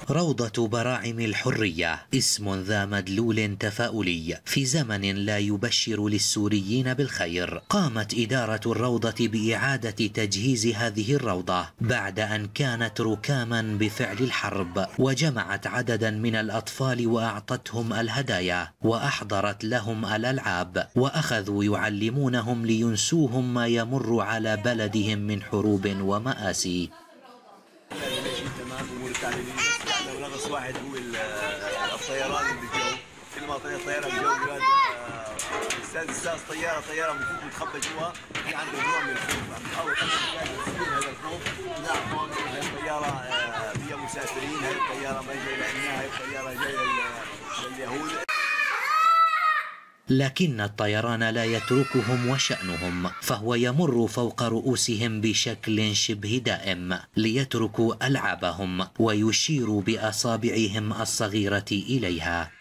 روضة براعم الحرية اسم ذا مدلول تفاؤلي في زمن لا يبشر للسوريين بالخير. قامت إدارة الروضة بإعادة تجهيز هذه الروضة بعد أن كانت ركاما بفعل الحرب، وجمعت عددا من الأطفال وأعطتهم الهدايا وأحضرت لهم الألعاب، وأخذوا يعلمونهم لينسوهم ما يمر على بلدهم من حروب ومآسي. نغص واحد هو الطيران اللي بالجو، كل ما طير طياره بالجو استاذ طياره المفروض متخبى جوا، في عنده نوع من الخوف، عم يحاول هذا الخوف. نعم هون هاي الطياره فيها مسافرين، هاي الطياره ما جايه لنا، هاي الطياره جايه لليهود. لكن الطيران لا يتركهم وشأنهم، فهو يمر فوق رؤوسهم بشكل شبه دائم ليتركوا ألعابهم ويشير بأصابعهم الصغيرة إليها.